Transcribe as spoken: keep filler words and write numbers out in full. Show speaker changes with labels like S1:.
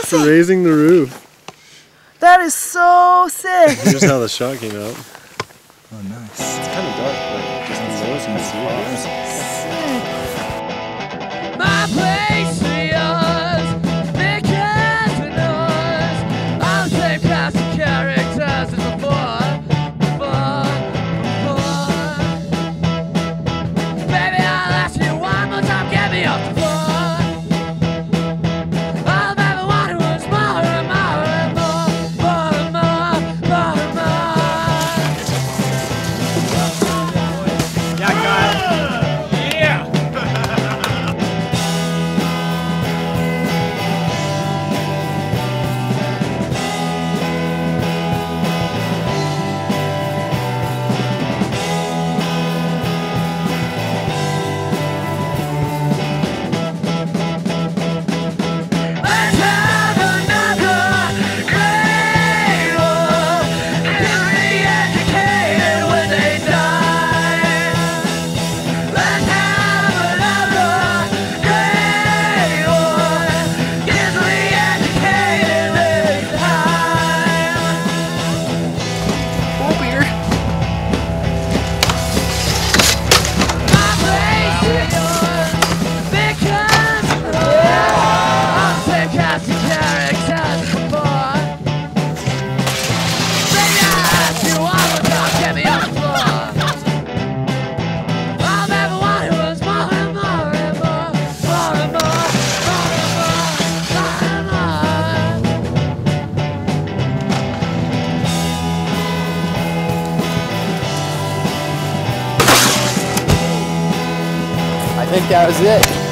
S1: for raising the roof.
S2: That is so sick.
S1: Here's how the shot came out.
S3: Oh, nice. It's kind of dark, but just the nose can see it.
S4: My place is yours, because we're yours. All the same cast of characters as before, before, before. Baby, I'll ask you one more time, get me off the floor. I'll never want it was more and more and more, more and more, more and more.
S3: Yeah, Kyle. Yeah.
S4: Let's have another great war. Get re-educated when they die. Let's have another great war. Get re-educated this time.
S3: Oh, beer.
S4: My place is yours because I'm the same cast of characters before. Baby, I ask you all the time, get me on the floor. All I ever wanted was more and more and more, more and more, more and more, more and
S3: I think that was it.